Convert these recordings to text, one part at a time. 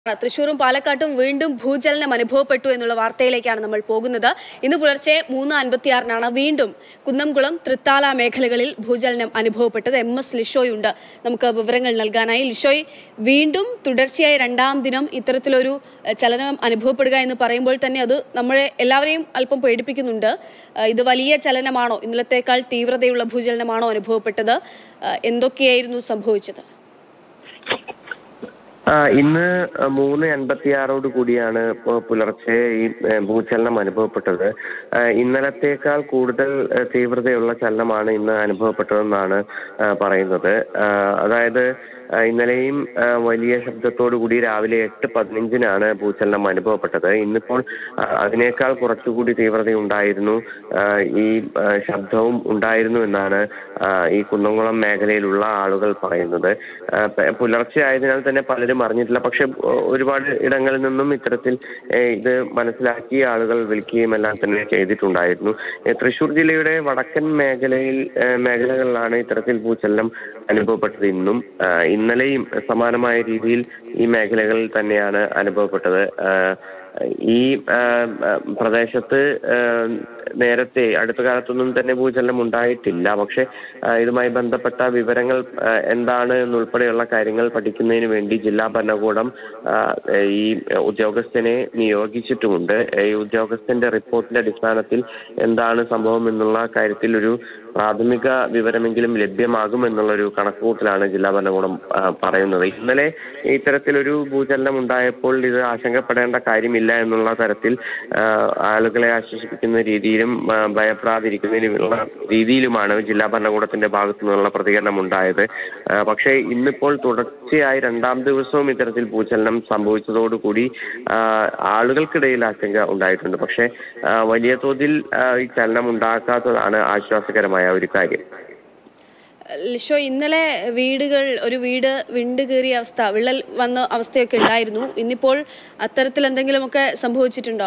തൃശൂരും പാലക്കാട്ടും വീണ്ടും ഭൂചലനം അനുഭവപ്പെട്ടു എന്നുള്ള വാർത്തയിലേക്കാണ് നമ്മൾ പോകുന്നത്. ഇന്ന് പുലർച്ചെ 3:56 വീണ്ടും കുന്നംകുളം തൃത്താല മേഖലകളിൽ ഭൂചലനം അനുഭവപ്പെട്ടത്. MS ലിഷോയുണ്ട് നമുക്ക് വിവരങ്ങൾ നൽകാനായി. ലിഷോയ്, വീണ്ടും തുടർച്ചയായി രണ്ടാം ദിനം ഇത്തരത്തിലൊരു ചലനം അനുഭവപ്പെടുക എന്ന് പറയുമ്പോൾ തന്നെ അത് നമ്മളെ എല്ലാവരെയും അല്പം പേടിപ്പിക്കുന്നുണ്ട്. ഇത് വലിയ ചലനമാണോ? ഇന്നലത്തേക്കാൾ തീവ്രതയുള്ള ഭൂചലനമാണോ അനുഭവപ്പെട്ടത്? എന്തൊക്കെയായിരുന്നു സംഭവിച്ചത്? ഇന്ന് 3:56 കൂടിയാണ് പുലർച്ചെ ഈ ഭൂചലനം അനുഭവപ്പെട്ടത്. ഇന്നലത്തേക്കാൾ കൂടുതൽ തീവ്രതയുള്ള ചലനമാണ് ഇന്ന് അനുഭവപ്പെട്ടതെന്നാണ് പറയുന്നത്. അതായത് ഇന്നലെയും വലിയ ശബ്ദത്തോടു കൂടി രാവിലെ 8:15 ഭൂചലനം അനുഭവപ്പെട്ടത്. ഇന്നിപ്പോൾ അതിനേക്കാൾ കുറച്ചുകൂടി തീവ്രതയുണ്ടായിരുന്നു, ഈ ശബ്ദവും ഉണ്ടായിരുന്നു എന്നാണ് ഈ കുന്നംകുളം മേഖലയിലുള്ള ആളുകൾ പറയുന്നത്. പുലർച്ചെ ആയതിനാൽ തന്നെ പലരും അറിഞ്ഞിട്ടില്ല. പക്ഷെ ഒരുപാട് ഇടങ്ങളിൽ നിന്നും ഇത്തരത്തിൽ ഇത് മനസ്സിലാക്കി ആളുകൾ വിളിക്കുകയും എല്ലാം തന്നെ ചെയ്തിട്ടുണ്ടായിരുന്നു. തൃശ്ശൂർ ജില്ലയുടെ വടക്കൻ മേഖലകളിലാണ് ഇത്തരത്തിൽ ഭൂചലനം അനുഭവപ്പെട്ടത്. ഇന്നലെയും സമാനമായ രീതിയിൽ ഈ മേഖലകളിൽ തന്നെയാണ് അനുഭവപ്പെട്ടത്. ഈ പ്രദേശത്ത് നേരത്തെ അടുത്ത കാലത്തൊന്നും തന്നെ ഭൂചലനം ഉണ്ടായിട്ടില്ല. പക്ഷെ ഇതുമായി ബന്ധപ്പെട്ട വിവരങ്ങൾ എന്താണ് എന്നുൾപ്പെടെയുള്ള കാര്യങ്ങൾ പഠിക്കുന്നതിന് വേണ്ടി ജില്ലാ ഭരണകൂടം ഈ ഉദ്യോഗസ്ഥനെ നിയോഗിച്ചിട്ടുമുണ്ട്. ഈ ഉദ്യോഗസ്ഥന്റെ റിപ്പോർട്ടിന്റെ അടിസ്ഥാനത്തിൽ എന്താണ് സംഭവം എന്നുള്ള കാര്യത്തിൽ ഒരു പ്രാഥമിക വിവരമെങ്കിലും ലഭ്യമാകുമെന്നുള്ളൊരു കണക്കുകൂട്ടലാണ് ജില്ലാ ഭരണകൂടം പറയുന്നത്. ഇന്നലെ ഇത്തരത്തിലൊരു ഭൂചലനം ഉണ്ടായപ്പോൾ ഇത് ആശങ്കപ്പെടേണ്ട കാര്യമില്ല എന്നുള്ള തരത്തിൽ ആളുകളെ ആശ്വസിപ്പിക്കുന്ന രീതിയിലും ഭയപ്പെടാതിരിക്കുന്നതിനുള്ള രീതിയിലുമാണ് ജില്ലാ ഭരണകൂടത്തിന്റെ ഭാഗത്തു നിന്നുള്ള പ്രതികരണം ഉണ്ടായത്. പക്ഷേ ഇന്നിപ്പോൾ തുടർച്ചയായി രണ്ടാം ദിവസവും ഇത്തരത്തിൽ ഭൂചലനം സംഭവിച്ചതോടുകൂടി ആളുകൾക്കിടയിൽ ആശങ്ക ഉണ്ടായിട്ടുണ്ട്. പക്ഷേ വലിയ തോതിൽ ഈ ചലനം ഉണ്ടാക്കാത്തതാണ് ആശ്വാസകരമായ ഒരു കാര്യം. ലിഷോ, ഇന്നലെ ഒരു വീട് വിണ്ട് കീറിയ അവസ്ഥ, വിള്ളൽ വന്ന അവസ്ഥയൊക്കെ ഉണ്ടായിരുന്നു. ഇന്നിപ്പോൾ അത്തരത്തിൽ എന്തെങ്കിലുമൊക്കെ സംഭവിച്ചിട്ടുണ്ടോ?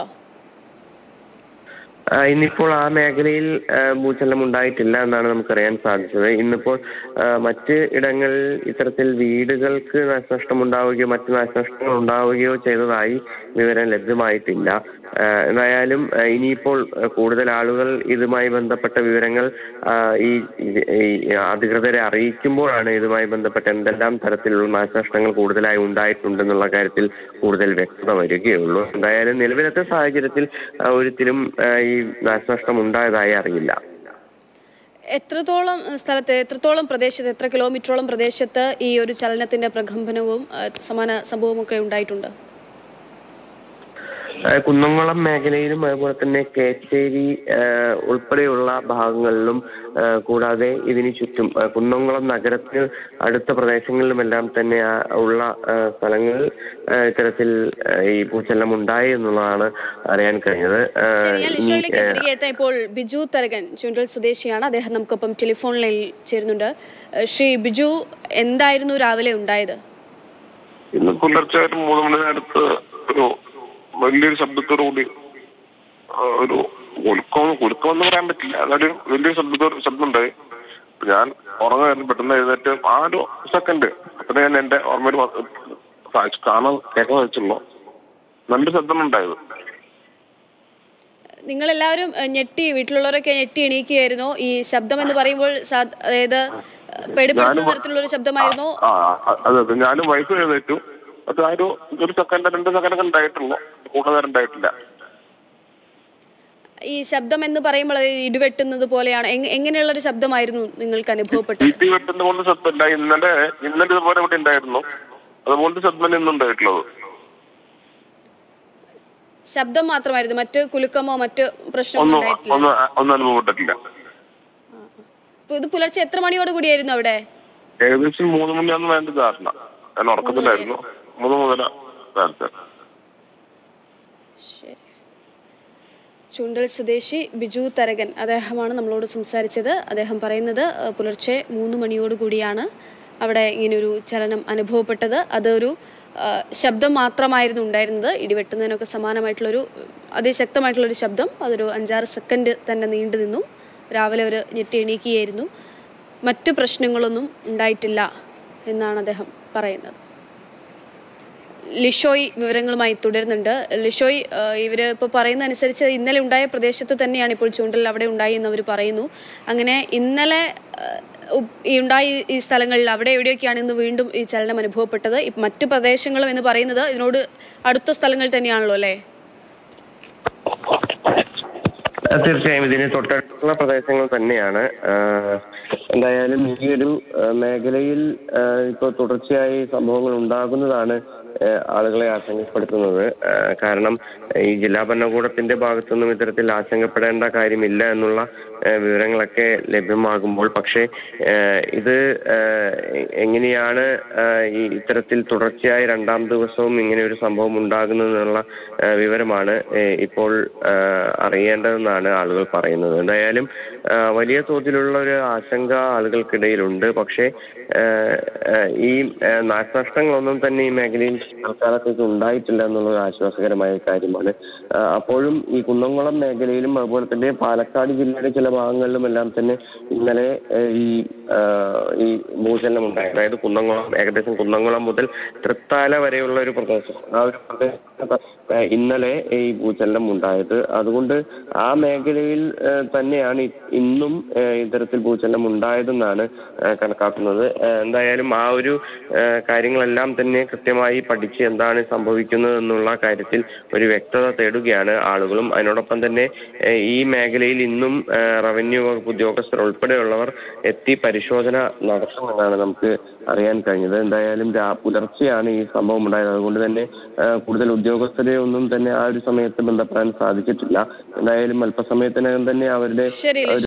ഇന്നിപ്പോൾ ആ മേഖലയിൽ ഭൂചലനം ഉണ്ടായിട്ടില്ല എന്നാണ് നമുക്കറിയാൻ സാധിച്ചത്. ഇന്നിപ്പോൾ മറ്റ് ഇടങ്ങളിൽ ഇത്തരത്തിൽ വീടുകൾക്ക് നാശനഷ്ടം ഉണ്ടാവുകയോ മറ്റ് നാശനഷ്ടങ്ങൾ ഉണ്ടാവുകയോ ചെയ്തതായി വിവരം ലഭ്യമായിട്ടില്ല. എന്തായാലും ഇനിയിപ്പോൾ കൂടുതൽ ആളുകൾ ഇതുമായി ബന്ധപ്പെട്ട വിവരങ്ങൾ ഈ അധികൃതരെ അറിയിക്കുമ്പോഴാണ് ഇതുമായി ബന്ധപ്പെട്ട എന്തെല്ലാം തരത്തിലുള്ള നാശനഷ്ടങ്ങൾ കൂടുതലായി ഉണ്ടായിട്ടുണ്ടെന്നുള്ള കാര്യത്തിൽ കൂടുതൽ വ്യക്തത വരികയുള്ളൂ. എന്തായാലും നിലവിലത്തെ സാഹചര്യത്തിൽ ഒരിക്കലും ഈ നാശനഷ്ടം ഉണ്ടായതായി അറിയില്ല. എത്രത്തോളം പ്രദേശത്ത്, എത്ര കിലോമീറ്ററോളം പ്രദേശത്ത് ഈ ഒരു ചലനത്തിന്റെ പ്രകമ്പനവും സമാന സംഭവവും ഒക്കെ ഉണ്ടായിട്ടുണ്ട്? കുന്നംകുളം മേഖലയിലും അതുപോലെ തന്നെ കേച്ചേരി ഉൾപ്പെടെയുള്ള ഭാഗങ്ങളിലും കൂടാതെ ഇതിന് ചുറ്റും കുന്നംകുളം നഗരത്തിന് അടുത്ത പ്രദേശങ്ങളിലുമെല്ലാം തന്നെ ഉള്ള സ്ഥലങ്ങളിൽ ഇത്തരത്തിൽ ഈ ഭൂചലനം ഉണ്ടായി എന്നുള്ളതാണ് അറിയാൻ കഴിഞ്ഞത്. ഇപ്പോൾ ബിജു തരകൻ ചുണ്ടൽ സ്വദേശിയാണ്, അദ്ദേഹം നമുക്കൊപ്പം ടെലിഫോണിൽ ചേരുന്നുണ്ട്. ശ്രീ ബിജു, എന്തായിരുന്നു രാവിലെ ഉണ്ടായത്? ഇന്ന് പുലർച്ചെ 3 മണി നേരത്ത് ഒരു വലിയൊരു ശബ്ദത്തോടുകൂടി ഒരു കുലുക്കമെന്ന് പറയാൻ പറ്റില്ല, അതൊരു വലിയൊരു ശബ്ദം ഉണ്ടായി. ഞാൻ ഉറങ്ങായിരുന്നു. പെട്ടെന്ന് എഴുന്നേറ്റ് ആ ഒരു സെക്കൻഡ് അത്ര ഞാൻ എന്റെ ഓർമ്മയിൽ കാണാൻ കേൾക്കാൻ വെച്ചുള്ളൂ. നല്ലൊരു ശബ്ദം ഉണ്ടായത്. നിങ്ങളെല്ലാവരും വീട്ടിലുള്ളവരൊക്കെ ഞെട്ടി എണീക്കുകയായിരുന്നോ? ഈ ശബ്ദം എന്ന് പറയുമ്പോൾ അതായത് പേടിപ്പെടുത്തുന്ന തരത്തിലുള്ള ഒരു ശബ്ദമായിരുന്നോ? അതെ, ഞാനും വൈഫ് എഴുന്നേറ്റു. അത് ആ ഒരു സെക്കൻഡ് 2 സെക്കൻഡൊക്കെ ഉണ്ടായിട്ടുള്ളൂ, കൂടുതൽ ഉണ്ടായിട്ടില്ല. ഈ ശബ്ദം എന്ന് പറയുമ്പോൾ ഇടിവെട്ടുന്നത് പോലെയാണ്, എങ്ങനെയുള്ള ഒരു ശബ്ദമായിരുന്നു നിങ്ങൾക്ക് അനുഭവപ്പെട്ടത്? ഇടിവെട്ടുന്ന പോലത്തെ ശബ്ദമില്ല. ഇന്നലെ ഇതുപോലെ ഇവിടെ ഉണ്ടായിരുന്നു, അതുപോലത്തെ ശബ്ദം ഇന്നുണ്ടായിട്ടുള്ളത്. ശബ്ദം മാത്രമായിരുന്നു, മറ്റ് കുലുക്കമോ മറ്റ് പ്രശ്നമോ ഒന്നും അനുഭവപ്പെട്ടിട്ടില്ല. ഇത് പുലർച്ചെ എത്ര മണിയോട് കൂടിയായിരുന്നു അവിടെ? ഏകദേശം 3 മണിയാന്ന് വേണ്ട ധാരണ. ഞാൻ ഉറക്കത്തിലായിരുന്നു. 3 മുതൽ ചുണ്ടൽ സ്വദേശി ബിജു തരകൻ, അദ്ദേഹമാണ് നമ്മളോട് സംസാരിച്ചത്. അദ്ദേഹം പറയുന്നത് പുലർച്ചെ 3 മണിയോട് കൂടിയാണ് അവിടെ ഇങ്ങനൊരു ചലനം അനുഭവപ്പെട്ടത്. അതൊരു ശബ്ദം മാത്രമായിരുന്നു ഉണ്ടായിരുന്നത്. ഇടിവെട്ടുന്നതിനൊക്കെ സമാനമായിട്ടുള്ളൊരു അതിശക്തമായിട്ടുള്ളൊരു ശബ്ദം. അതൊരു 5-6 സെക്കൻഡ് തന്നെ നീണ്ടു നിന്നു. രാവിലെ അവർ ഞെട്ടി എണീക്കുകയായിരുന്നു. മറ്റു പ്രശ്നങ്ങളൊന്നും ഉണ്ടായിട്ടില്ല എന്നാണ് അദ്ദേഹം പറയുന്നത്. ലിഷോയ് വിവരങ്ങളുമായി തുടരുന്നുണ്ട്. ലിഷോയ്, ഇവര് ഇപ്പോൾ പറയുന്ന അനുസരിച്ച് ഇന്നലെ ഉണ്ടായ പ്രദേശത്ത് തന്നെയാണ് ഇപ്പോൾ ചൂണ്ടൽ അവിടെ ഉണ്ടായി എന്ന് അവർ പറയുന്നു. അങ്ങനെ ഇന്നലെ ഉണ്ടായി ഈ സ്ഥലങ്ങളിൽ അവിടെ എവിടെയൊക്കെയാണ് ഇന്ന് വീണ്ടും ഈ ചലനം അനുഭവപ്പെട്ടത്? മറ്റു പ്രദേശങ്ങളും എന്ന് പറയുന്നത് ഇതിനോട് അടുത്ത സ്ഥലങ്ങൾ തന്നെയാണല്ലോ അല്ലേ? തീർച്ചയായും ഇതിന് തൊട്ടടുത്തുള്ള പ്രദേശങ്ങൾ തന്നെയാണ്. എന്തായാലും ഈ ഒരു മേഖലയിൽ ഇപ്പോൾ തുടർച്ചയായി സംഭവങ്ങൾ ഉണ്ടാകുന്നതാണ് ആളുകളെ ആശങ്കപ്പെടുത്തുന്നത്. കാരണം ഈ ജില്ലാ ഭരണകൂടത്തിന്റെ ഭാഗത്തുനിന്നും ഇത്തരത്തിൽ ആശങ്കപ്പെടേണ്ട കാര്യമില്ല എന്നുള്ള വിവരങ്ങളൊക്കെ ലഭ്യമാകുമ്പോൾ, പക്ഷേ ഇത് എങ്ങനെയാണ് ഈ ഇത്തരത്തിൽ തുടർച്ചയായി രണ്ടാം ദിവസവും ഇങ്ങനെ ഒരു സംഭവം ഉണ്ടാകുന്നതെന്നുള്ള വിവരമാണ് ഇപ്പോൾ അറിയേണ്ടതെന്നാണ് ആളുകൾ പറയുന്നത്. എന്തായാലും വലിയ തോതിലുള്ള ഒരു ആശങ്ക ആളുകൾക്കിടയിലുണ്ട്. പക്ഷേ ഈ നാശനഷ്ടങ്ങളൊന്നും തന്നെ ഈ മേഖലയിൽ തൽക്കാലത്തേക്ക് ഉണ്ടായിട്ടില്ല എന്നുള്ളത് ആശ്വാസകരമായ കാര്യമാണ്. അപ്പോഴും ഈ കുന്നംകുളം മേഖലയിലും അതുപോലെ തന്നെ പാലക്കാട് ജില്ലയുടെ ചില ഭാഗങ്ങളിലും എല്ലാം തന്നെ ഇന്നലെ ഈ ഭൂചലനം ഉണ്ടായി. അതായത് ഏകദേശം കുന്നംകുളം മുതൽ തൃത്താല വരെയുള്ള ഒരു പ്രദേശം, ആ ഒരു പ്രദേശത്ത് ഇന്നലെ ഈ ഭൂചലനം ഉണ്ടായത്. അതുകൊണ്ട് ആ മേഖലയിൽ തന്നെയാണ് ഇന്നും ഇത്തരത്തിൽ ഭൂചലനം ഉണ്ടായതെന്നാണ് കണക്കാക്കുന്നത്. എന്തായാലും ആ ഒരു കാര്യങ്ങളെല്ലാം തന്നെ കൃത്യമായി പഠിച്ച് എന്താണ് സംഭവിക്കുന്നത് എന്നുള്ള കാര്യത്തിൽ ഒരു വ്യക്തത തേടുകയാണ് ആളുകളും. അതിനോടൊപ്പം തന്നെ ഈ മേഖലയിൽ ഇന്നും റവന്യൂ വകുപ്പ് ഉദ്യോഗസ്ഥർ ഉൾപ്പെടെയുള്ളവർ എത്തി പരിശോധന നടത്തുമെന്നാണ് നമുക്ക് അറിയാൻ കഴിഞ്ഞത്. എന്തായാലും പുലർച്ചെയാണ് ഈ സംഭവം ഉണ്ടായത്. അതുകൊണ്ട് തന്നെ കൂടുതൽ ഉദ്യോഗസ്ഥരെ ഒന്നും തന്നെ ആ ഒരു സമയത്ത് ബന്ധപ്പെടാൻ സാധിച്ചിട്ടില്ല. എന്തായാലും അല്പസമയത്തിനകം തന്നെ അവരുടെ